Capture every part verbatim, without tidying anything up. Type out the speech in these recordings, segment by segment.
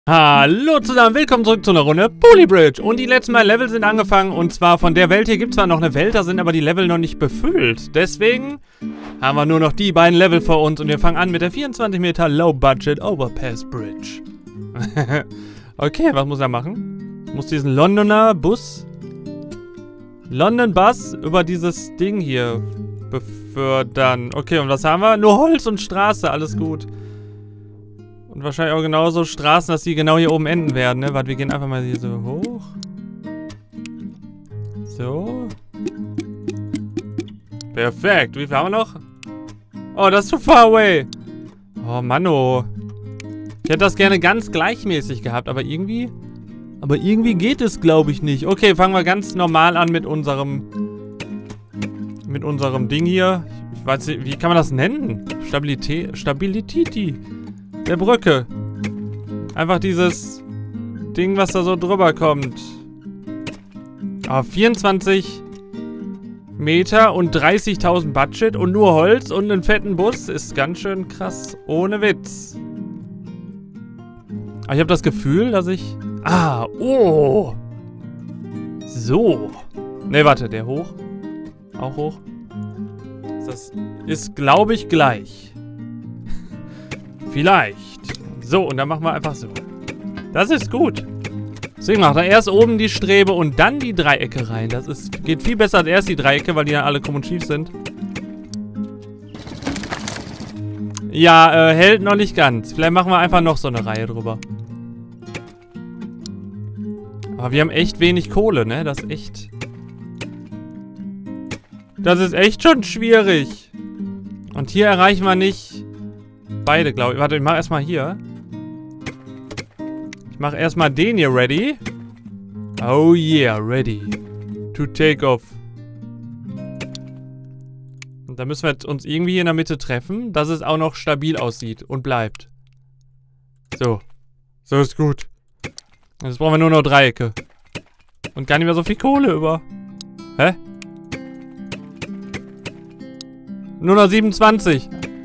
Hallo zusammen, willkommen zurück zu einer Runde Poly Bridge. Und die letzten Mal Level sind angefangen. Und zwar von der Welt hier gibt es zwar noch eine Welt, da sind aber die Level noch nicht befüllt. Deswegen haben wir nur noch die beiden Level vor uns. Und wir fangen an mit der vierundzwanzig Meter Low Budget Overpass Bridge. Okay, was muss er machen? Ich muss diesen Londoner Bus, London Bus über dieses Ding hier befördern. Okay, und was haben wir? Nur Holz und Straße, alles gut. Und wahrscheinlich auch genauso Straßen, dass die genau hier oben enden werden, ne? Warte, wir gehen einfach mal hier so hoch. So. Perfekt. Wie viel haben wir noch? Oh, das ist too far away. Oh, Mann, oh. Ich hätte das gerne ganz gleichmäßig gehabt, aber irgendwie... Aber irgendwie geht es, glaube ich, nicht. Okay, fangen wir ganz normal an mit unserem... Mit unserem Ding hier. Ich weiß nicht, wie kann man das nennen? Stabilität... Stabilität... Der Brücke. Einfach dieses Ding, was da so drüber kommt. Aber vierundzwanzig Meter und dreißigtausend Budget und nur Holz und einen fetten Bus ist ganz schön krass. Ohne Witz. Aber ich habe das Gefühl, dass ich... Ah, oh. So. Ne, warte, der hoch. Auch hoch. Das ist, glaube ich, gleich. Vielleicht. So, und dann machen wir einfach so. Das ist gut. Deswegen macht er erst oben die Strebe und dann die Dreiecke rein. Das ist, geht viel besser als erst die Dreiecke, weil die ja alle krumm und schief sind. Ja, äh, hält noch nicht ganz. Vielleicht machen wir einfach noch so eine Reihe drüber. Aber wir haben echt wenig Kohle, ne? Das ist echt... Das ist echt schon schwierig. Und hier erreichen wir nicht... Beide, glaube ich. Warte, ich mache erstmal hier. Ich mache erstmal den hier ready. Oh yeah, ready. To take off. Und dann müssen wir uns irgendwie hier in der Mitte treffen, dass es auch noch stabil aussieht und bleibt. So. So ist gut. Jetzt brauchen wir nur noch Dreiecke. Und gar nicht mehr so viel Kohle über. Hä? Nur noch siebenundzwanzig.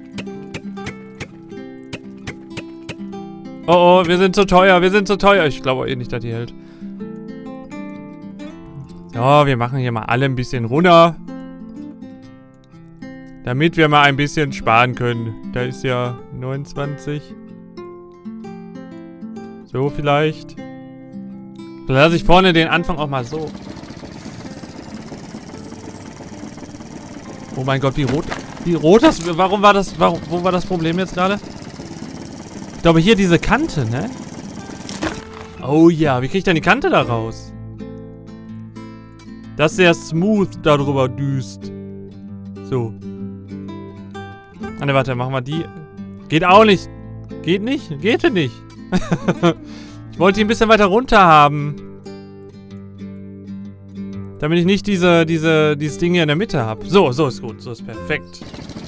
Oh, oh, wir sind zu teuer, wir sind zu teuer. Ich glaube eh nicht, dass die hält. So, wir machen hier mal alle ein bisschen runter. Damit wir mal ein bisschen sparen können. Da ist ja neunundzwanzig. So vielleicht. Dann lasse ich vorne den Anfang auch mal so. Oh mein Gott, wie rot. Wie rot das... Warum war das... Warum, wo war das Problem jetzt gerade? Ich glaube, hier diese Kante, ne? Oh ja, wie kriege ich denn die Kante da raus? Das ist sehr smooth da drüber düst. So. Ah, ne, warte, machen wir die. Geht auch nicht. Geht nicht? Geht nicht. Ich wollte die ein bisschen weiter runter haben. Damit ich nicht diese, diese, dieses Ding hier in der Mitte habe. So, so ist gut. So ist perfekt.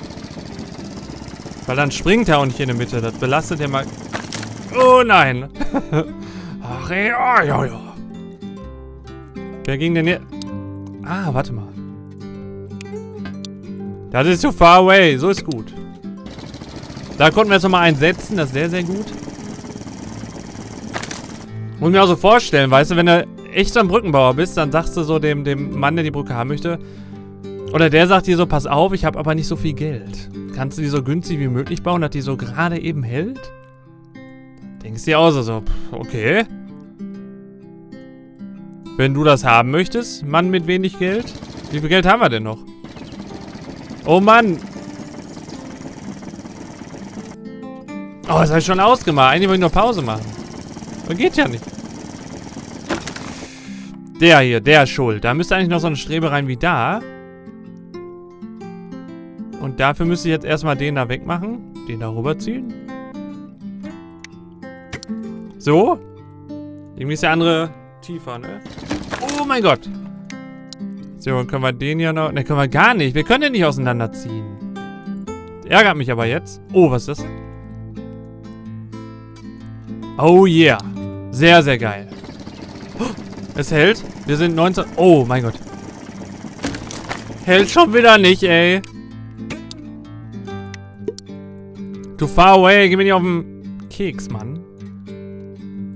Weil dann springt er auch nicht in der Mitte. Das belastet ja mal... Oh nein. Ach, ja, ja, ja. Wer ging denn hier... Ah, warte mal. Das ist too far away. So ist gut. Da konnten wir jetzt nochmal einen setzen. Das ist sehr, sehr gut. Muss mir auch so vorstellen, weißt du, wenn du echt so ein Brückenbauer bist, dann sagst du so dem, dem Mann, der die Brücke haben möchte... Oder der sagt dir so, pass auf, ich habe aber nicht so viel Geld. Kannst du die so günstig wie möglich bauen, dass die so gerade eben hält? Denkst du dir auch so, so, okay. Wenn du das haben möchtest, Mann mit wenig Geld. Wie viel Geld haben wir denn noch? Oh Mann. Oh, das habe ich schon ausgemacht. Eigentlich wollte ich nur Pause machen. Aber geht ja nicht. Der hier, der ist schuld. Da müsste eigentlich noch so eine Strebe rein wie da. Und dafür müsste ich jetzt erstmal den da wegmachen. Den da rüberziehen. So. Irgendwie ist der andere tiefer, ne? Oh mein Gott. So, dann können wir den ja noch... Ne, können wir gar nicht. Wir können den nicht auseinanderziehen. Ärgert mich aber jetzt. Oh, was ist das? Oh yeah. Sehr, sehr geil. Es hält. Wir sind neunzehn... Oh mein Gott. Hält schon wieder nicht, ey. Too far away. Geh mir nicht auf den Keks, Mann.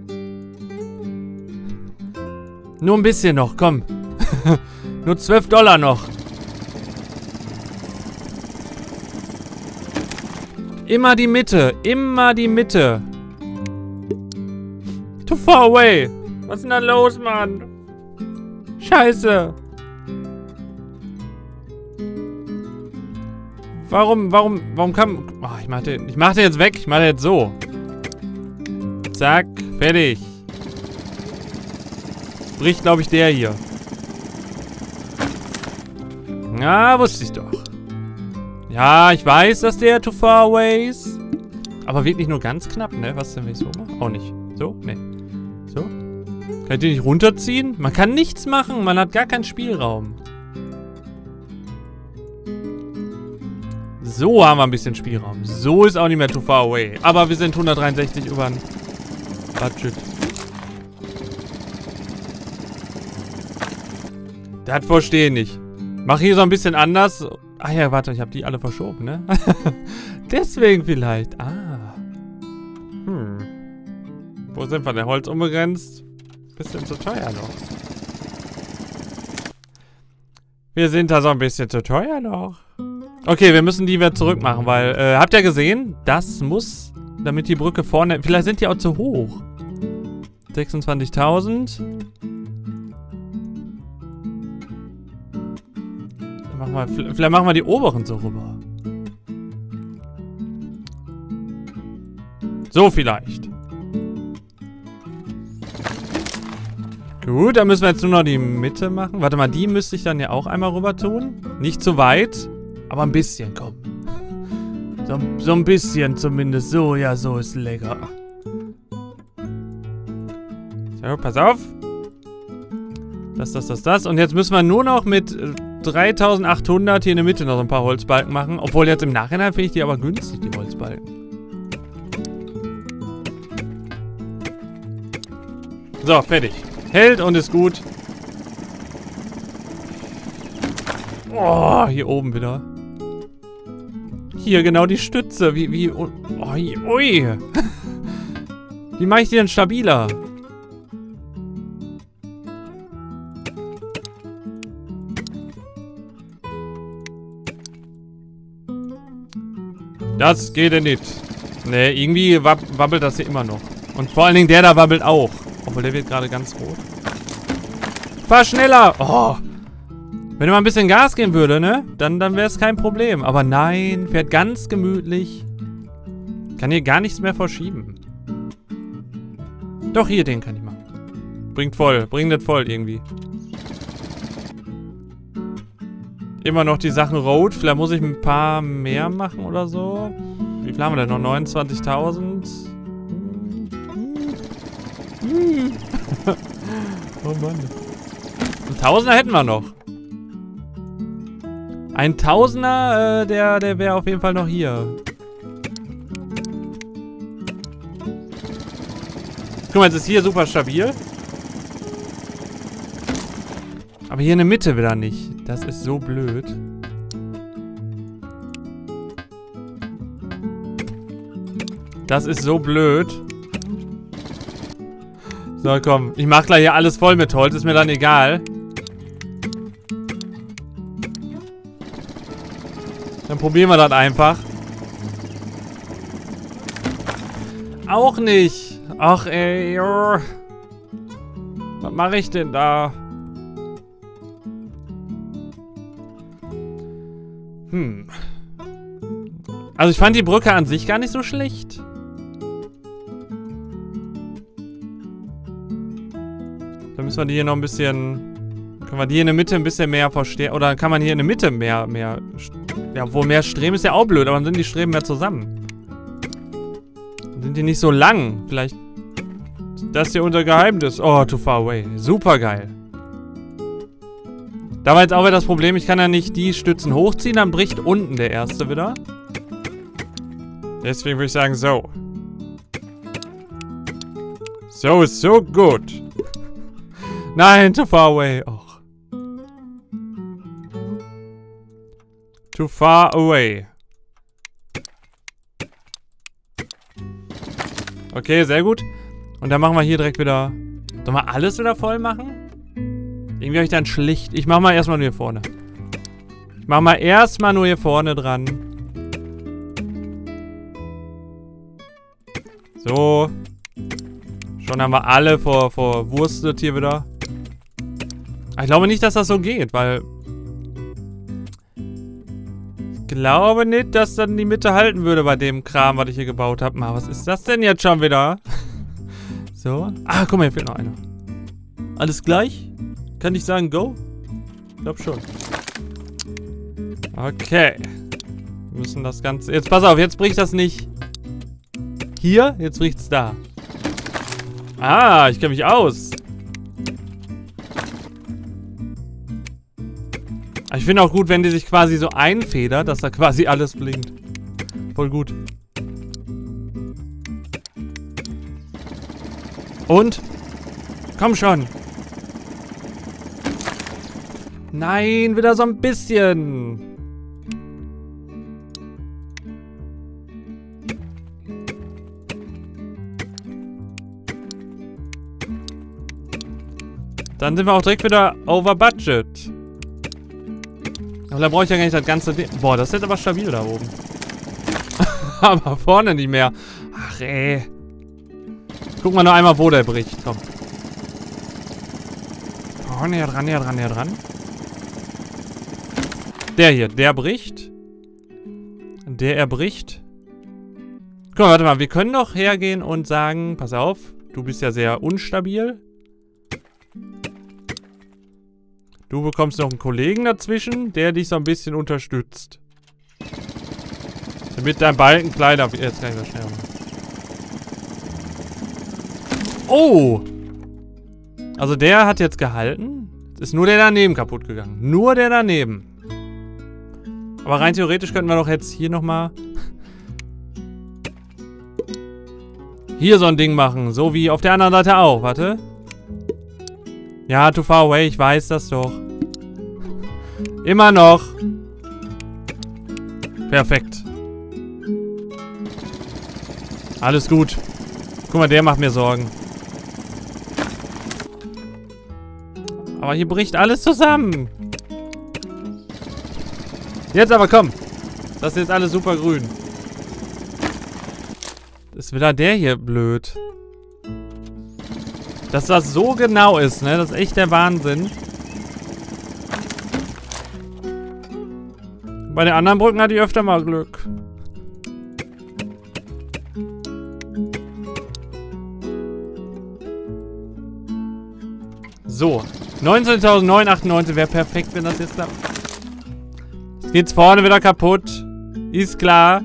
Nur ein bisschen noch, komm. Nur zwölf Dollar noch. Immer die Mitte. Immer die Mitte. Too far away. Was ist denn da los, Mann? Scheiße. Warum, warum, warum kam... Oh, ich mach den, ich mach den jetzt weg. Ich mach den jetzt so. Zack, fertig. Jetzt bricht, glaube ich, der hier. Ja, wusste ich doch. Ja, ich weiß, dass der too far away ist. Aber wirklich nur ganz knapp, ne? Was denn, wenn ich so mache? Auch nicht. So? Ne. So? Kann ich den nicht runterziehen? Man kann nichts machen. Man hat gar keinen Spielraum. So haben wir ein bisschen Spielraum. So ist auch nicht mehr too far away. Aber wir sind hundertdreiundsechzig über ein Budget. Das verstehe ich nicht. Mach hier so ein bisschen anders. Ah ja, warte, ich habe die alle verschoben, ne? Deswegen vielleicht. Ah. Hm. Wo sind wir? Der Holz unbegrenzt. Bisschen zu teuer noch. Wir sind da so ein bisschen zu teuer noch. Okay, wir müssen die wieder zurück machen, weil, äh, habt ihr gesehen? Das muss, damit die Brücke vorne... Vielleicht sind die auch zu hoch. sechsundzwanzigtausend. Machen wir, vielleicht machen wir die oberen so rüber. So vielleicht. Gut, dann müssen wir jetzt nur noch die Mitte machen. Warte mal, die müsste ich dann ja auch einmal rüber tun. Nicht zu weit, aber ein bisschen, komm. So, so ein bisschen zumindest. So, ja, so ist lecker. So, pass auf. Das, das, das, das. Und jetzt müssen wir nur noch mit dreitausendachthundert hier in der Mitte noch so ein paar Holzbalken machen. Obwohl jetzt im Nachhinein finde ich die aber günstig, die Holzbalken. So, fertig. Hält und ist gut. Oh, hier oben wieder. Hier genau die Stütze. Wie, wie, oh, ui. Wie mache ich die denn stabiler? Das geht ja nicht. Ne, irgendwie wab wabbelt das hier immer noch. Und vor allen Dingen der da wabbelt auch. Obwohl, der wird gerade ganz rot. Fahr schneller! Oh. Wenn er mal ein bisschen Gas geben würde, ne? Dann, dann wäre es kein Problem. Aber nein, fährt ganz gemütlich. Kann hier gar nichts mehr verschieben. Doch, hier, den kann ich machen. Bringt voll. Bringt das voll irgendwie. Immer noch die Sachen Road. Vielleicht muss ich ein paar mehr machen oder so. Wie viel haben wir denn noch? neunundzwanzigtausend? Oh Mann. Ein Tausender hätten wir noch. Ein Tausender, äh, der, der wäre auf jeden Fall noch hier. Guck mal, jetzt ist hier super stabil. Aber hier in der Mitte wieder nicht. Das ist so blöd. Das ist so blöd. So, komm. Ich mach gleich hier alles voll mit Holz. Ist mir dann egal. Dann probieren wir das einfach. Auch nicht. Ach, ey. Oh. Was mache ich denn da? Hm. Also ich fand die Brücke an sich gar nicht so schlecht. Dann müssen wir die hier noch ein bisschen... Können wir die hier in der Mitte ein bisschen mehr verstärken? Oder kann man hier in der Mitte mehr... mehr ja, obwohl mehr Streben ist ja auch blöd, aber dann sind die Streben mehr zusammen. Dann sind die nicht so lang. Vielleicht... Das ist hier unser Geheimnis. Oh, too far away. Super geil. Da war jetzt auch wieder das Problem, ich kann ja nicht die Stützen hochziehen, dann bricht unten der erste wieder. Deswegen würde ich sagen, so. So ist so gut. Nein, too far away. Och. Too far away. Okay, sehr gut. Und dann machen wir hier direkt wieder... Sollen wir alles wieder voll machen? Irgendwie habe ich dann schlicht. Ich mach mal erstmal nur hier vorne. Ich mach mal erstmal nur hier vorne dran. So. Schon haben wir alle vor, verwurstet hier wieder. Ich glaube nicht, dass das so geht, weil... Ich glaube nicht, dass dann die Mitte halten würde bei dem Kram, was ich hier gebaut habe. Was ist das denn jetzt schon wieder? So. Ah, guck mal, hier fehlt noch einer. Alles gleich? Kann ich sagen, go? Ich glaube schon. Okay. Wir müssen das Ganze... Jetzt pass auf, jetzt bricht das nicht hier, jetzt bricht es da. Ah, ich kenne mich aus. Ich finde auch gut, wenn die sich quasi so einfedert, dass da quasi alles blinkt. Voll gut. Und? Komm schon. Nein, wieder so ein bisschen. Dann sind wir auch direkt wieder over budget. Aber da brauche ich ja gar nicht das ganze Ding. Boah, das ist jetzt aber stabil da oben. Aber vorne nicht mehr. Ach ey. Guck mal noch einmal, wo der bricht. Komm. Oh, näher dran, näher dran, näher dran. Der hier, der bricht. Der erbricht. Guck mal, warte mal. Wir können doch hergehen und sagen, pass auf, du bist ja sehr unstabil. Du bekommst noch einen Kollegen dazwischen, der dich so ein bisschen unterstützt. Damit dein Balken kleiner wird. Jetzt kann ich das schnell machen. Oh! Also der hat jetzt gehalten. Jetzt ist nur der daneben kaputt gegangen. Nur der daneben. Aber rein theoretisch könnten wir doch jetzt hier nochmal... hier so ein Ding machen. So wie auf der anderen Seite auch. Warte. Ja, too far away. Ich weiß das doch. Immer noch. Perfekt. Alles gut. Guck mal, der macht mir Sorgen. Aber hier bricht alles zusammen. Jetzt aber komm. Das ist jetzt alles super grün. Ist wieder der hier blöd. Dass das so genau ist, ne? Das ist echt der Wahnsinn. Bei den anderen Brücken hatte ich öfter mal Glück. So. neunzehntausendneunhundertachtundneunzig wäre perfekt, wenn das jetzt klappt. Jetzt geht's vorne wieder kaputt. Ist klar.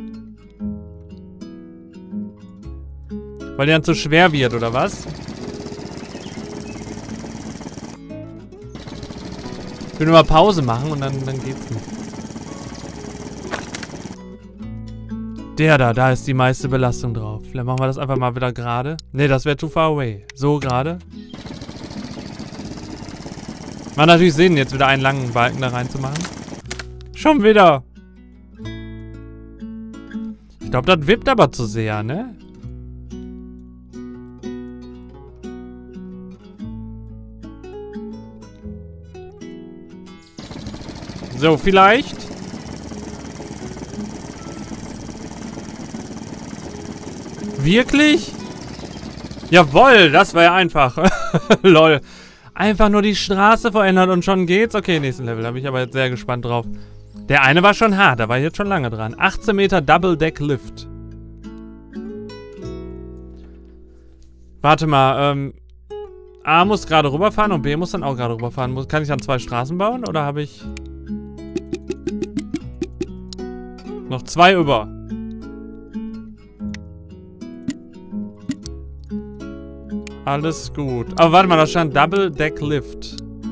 Weil der dann zu schwer wird, oder was? Ich will nur mal Pause machen und dann, dann geht's nicht. Der da, da ist die meiste Belastung drauf. Vielleicht machen wir das einfach mal wieder gerade. Ne, das wäre too far away. So gerade. Macht natürlich Sinn, jetzt wieder einen langen Balken da reinzumachen. Schon wieder. Ich glaube, das wippt aber zu sehr, ne? So, vielleicht. Wirklich? Jawohl, das war ja einfach. Lol. Einfach nur die Straße verändert und schon geht's. Okay, nächsten Level. Da bin ich aber jetzt sehr gespannt drauf. Der eine war schon hart. Da war ich jetzt schon lange dran. achtzehn Meter Double Deck Lift. Warte mal. Ähm, A muss gerade rüberfahren und B muss dann auch gerade rüberfahren. Muss, kann ich dann zwei Straßen bauen? Oder habe ich... noch zwei über. Alles gut. Aber warte mal, da stand Double Deck Lift.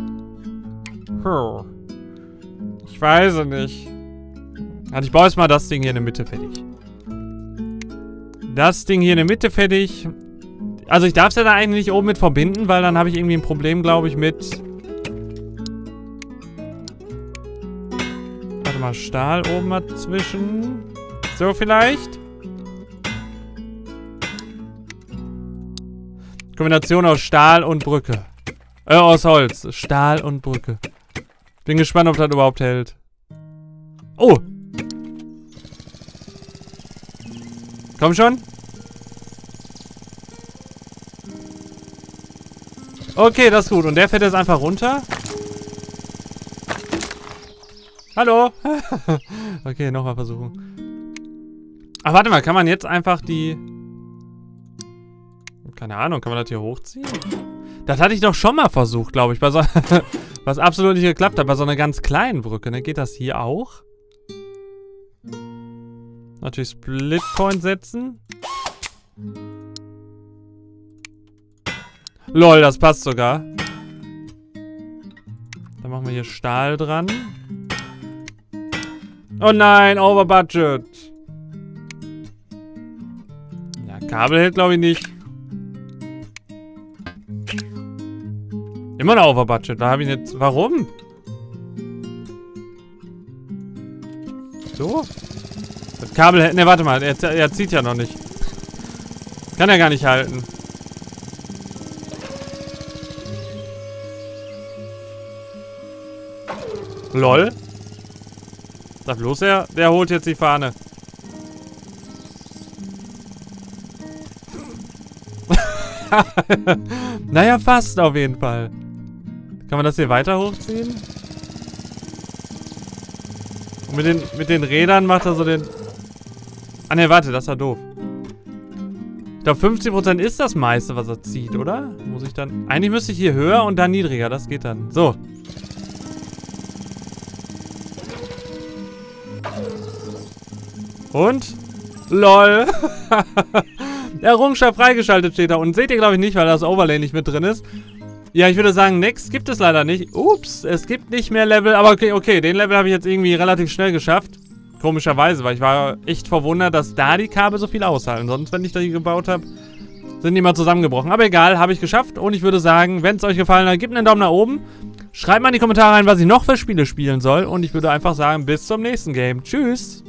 Hm. Ich weiß es nicht. Also ich baue jetzt mal das Ding hier in der Mitte fertig. Das Ding hier in der Mitte fertig. Also ich darf es ja da eigentlich nicht oben mit verbinden, weil dann habe ich irgendwie ein Problem, glaube ich, mit... Warte mal, Stahl oben dazwischen. So vielleicht? Kombination aus Stahl und Brücke. Äh, aus Holz. Stahl und Brücke. Bin gespannt, ob das überhaupt hält. Oh! Komm schon. Okay, das ist gut. Und der fährt jetzt einfach runter. Hallo? Okay, nochmal versuchen. Ach, warte mal. Kann man jetzt einfach die... Keine Ahnung. Kann man das hier hochziehen? Das hatte ich doch schon mal versucht, glaube ich. Bei so was absolut nicht geklappt hat. Bei so einer ganz kleinen Brücke. Ne? Geht das hier auch? Natürlich Split Point setzen. Lol, das passt sogar. Dann machen wir hier Stahl dran. Oh nein, over budget. Ja, Kabel hält glaube ich nicht. Immer noch over budget. Da habe ich jetzt... Warum? So? Das Kabel hält... Ne, warte mal. Er, er zieht ja noch nicht. Kann er gar nicht halten. Lol. Sag bloß er, der holt jetzt die Fahne. Naja, fast auf jeden Fall. Kann man das hier weiter hochziehen? Und mit den, mit den Rädern macht er so den... Ah ne, warte, das war doof. Ich glaube, fünfzig Prozent ist das meiste, was er zieht, oder? Muss ich dann... Eigentlich müsste ich hier höher und dann niedriger. Das geht dann. So. Und? LOL. Errungenschaft freigeschaltet steht da. Und seht ihr, glaube ich, nicht, weil das Overlay nicht mit drin ist. Ja, ich würde sagen, Next gibt es leider nicht. Ups, es gibt nicht mehr Level. Aber okay, okay, den Level habe ich jetzt irgendwie relativ schnell geschafft. Komischerweise, weil ich war echt verwundert, dass da die Kabel so viel aushalten. Sonst, wenn ich die gebaut habe, sind die mal zusammengebrochen. Aber egal, habe ich geschafft. Und ich würde sagen, wenn es euch gefallen hat, gebt einen Daumen nach oben. Schreibt mal in die Kommentare rein, was ich noch für Spiele spielen soll. Und ich würde einfach sagen, bis zum nächsten Game. Tschüss.